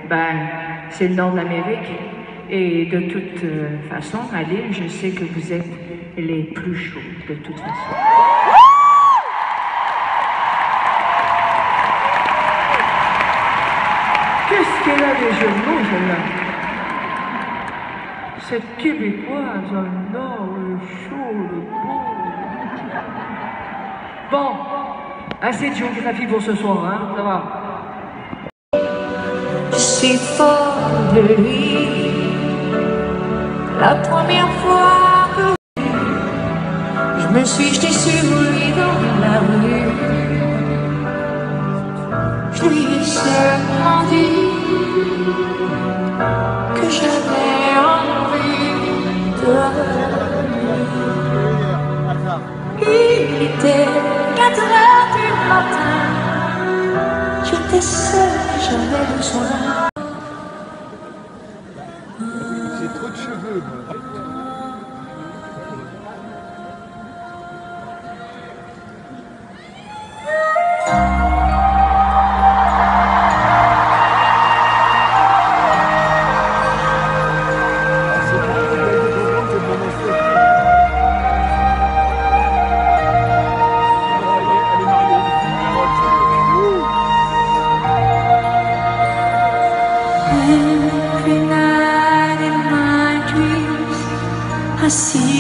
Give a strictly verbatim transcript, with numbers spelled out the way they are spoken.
Ben, c'est le nord de l'Amérique. Et de toute euh, façon, à l'île, je sais que vous êtes les plus chauds, de toute façon. Qu'est-ce qu'elle a des jeux de mots, celle-là? Cette québécoise, oh non, le chaud, le beau. Bon, assez de géographie pour ce soir, hein, ça va. Je suis folle de lui. La première fois que je me suis jetée sur lui dans la rue, je lui ai seulement dit que j'avais envie de lui. Il était quatre heures du matin, j'étais seule et j'avais besoin. J'ai trop de cheveux, moi. Every night in my dreams, I see